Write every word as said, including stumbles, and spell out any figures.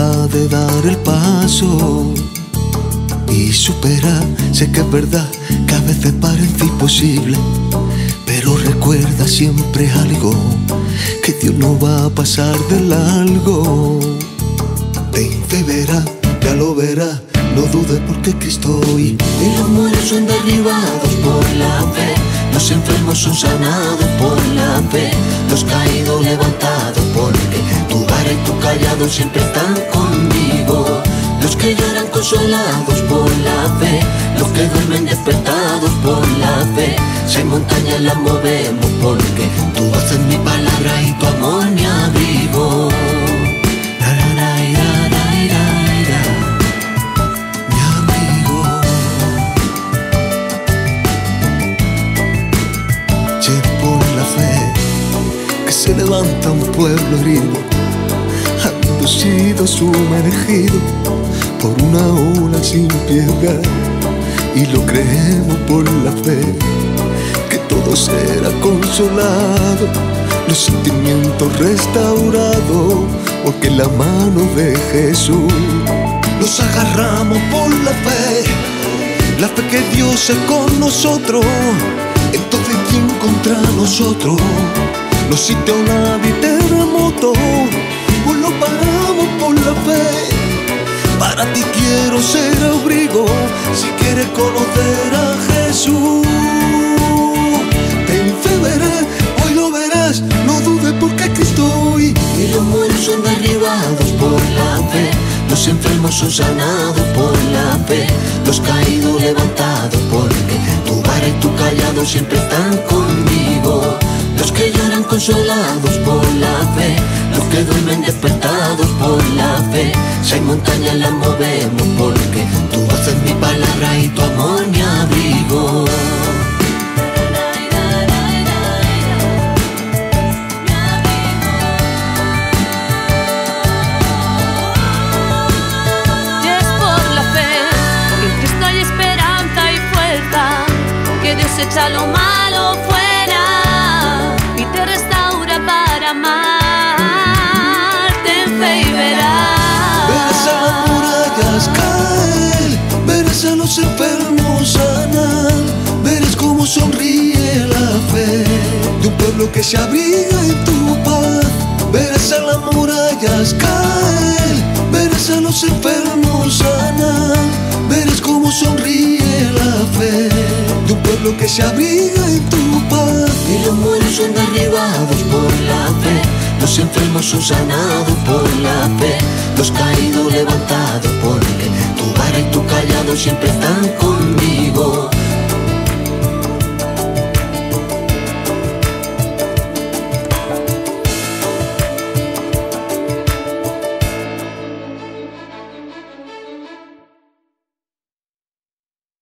hora de dar el paso y superar. Sé que es verdad que a veces parece imposible, pero recuerda siempre algo, que Dios no va a pasar de largo. Ten fe, verá, ya lo verás, no dudes porque aquí estoy. Y los muros son derribados por la fe, los enfermos son sanados por la fe, los caídos levantados porque tu vara y tu callado siempre están conmigo. Los que lloran consolados por la fe, los que duermen despertados por la fe. Seis montañas las movemos porque tú haces mi palabra y tu amor mi abrigo. Se levanta un pueblo herido, habiendo sido sumergido por una ola sin piedad. Y lo creemos por la fe, que todo será consolado, los sentimientos restaurados, porque en la mano de Jesús nos agarramos por la fe, la fe que Dios es con nosotros. Entonces ¿quién contra nosotros? No existe ola ni terremoto, pues lo paramos por la fe. Para ti quiero ser abrigo, si quieres conocer a Jesús. Ten fe, verás, hoy lo verás, no dudes porque aquí estoy. Y los muros son derribados por la fe, los enfermos son sanados por la fe, los caídos levantados porque tu vara y tu callado siempre están conmigo. Los que lloran consolados por la fe, los que duermen despertados por la fe. Seis montañas las movemos porque tú haces mi palabra y tu amor mi abrigo. Y es por la fe que en Cristo hay esperanza y fuerza, que Dios echa lo malo fuera y te restaura para amar. Ten fe y verás. Verás a las murallas caer, verás a los enfermos sanar, verás cómo sonríe la fe de un pueblo que se abriga en tu paz. Verás a las murallas caer, verás a los enfermos sanar, verás cómo sonríe la fe de un pueblo que se abriga en tu paz. Y los muros son derribados por la fe, los enfermos son sanados por la fe, los caídos levantados porque tu vara y tu callado siempre están conmigo.